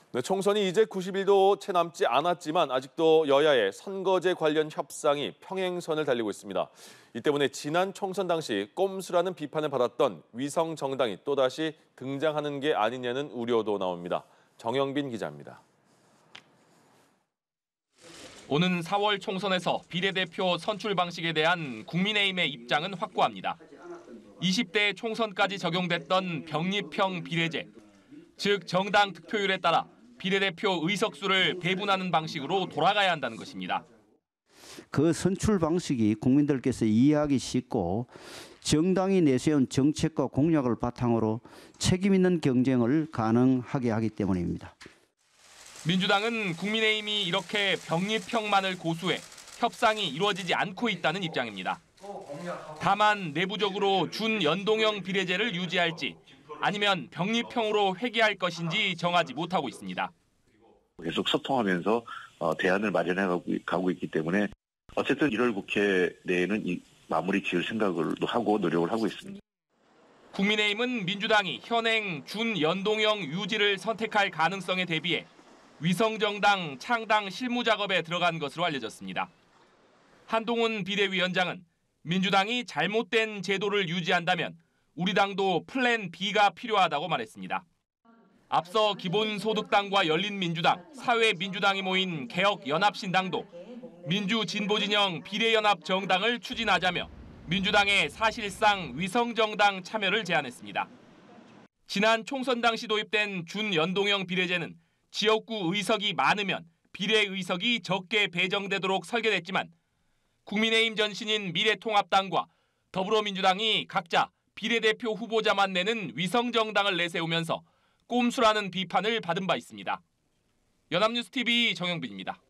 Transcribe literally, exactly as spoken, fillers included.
네, 총선이 이제 구십 일도 채 남지 않았지만 아직도 여야의 선거제 관련 협상이 평행선을 달리고 있습니다. 이 때문에 지난 총선 당시 꼼수라는 비판을 받았던 위성 정당이 또다시 등장하는 게 아니냐는 우려도 나옵니다. 정영빈 기자입니다. 오는 사월 총선에서 비례대표 선출 방식에 대한 국민의힘의 입장은 확고합니다. 이십 대 총선까지 적용됐던 병립형 비례제, 즉 정당 득표율에 따라 비례대표 의석수를 배분하는 방식으로 돌아가야 한다는 것입니다. 그 선출 방식이 국민들께서 이해하기 쉽고 정당이 내세운 정책과 공약을 바탕으로 책임 있는 경쟁을 가능하게 하기 때문입니다. 민주당은 국민의힘이 이렇게 병립형만을 고수해 협상이 이루어지지 않고 있다는 입장입니다. 다만 내부적으로 준연동형 비례제를 유지할지 아니면 병립형으로 회귀할 것인지 정하지 못하고 있습니다. 계속 소통하면서 대안을 마련해 가고 있기 때문에 어쨌든 일월 국회 내에는 이 마무리 지을 생각을 하고 노력을 하고 있습니다. 국민의힘은 민주당이 현행 준연동형 유지를 선택할 가능성에 대비해 위성정당 창당 실무 작업에 들어간 것으로 알려졌습니다. 한동훈 비대위원장은 민주당이 잘못된 제도를 유지한다면 우리 당도 플랜 B가 필요하다고 말했습니다. 앞서 기본소득당과 열린민주당, 사회민주당이 모인 개혁연합신당도 민주진보진영 비례연합 정당을 추진하자며 민주당의 사실상 위성정당 참여를 제안했습니다. 지난 총선 당시 도입된 준연동형 비례제는 지역구 의석이 많으면 비례 의석이 적게 배정되도록 설계됐지만 국민의힘 전신인 미래통합당과 더불어민주당이 각자 비례대표 후보자만 내는 위성정당을 내세우면서 꼼수라는 비판을 받은 바 있습니다. 연합뉴스티비 정영빈입니다.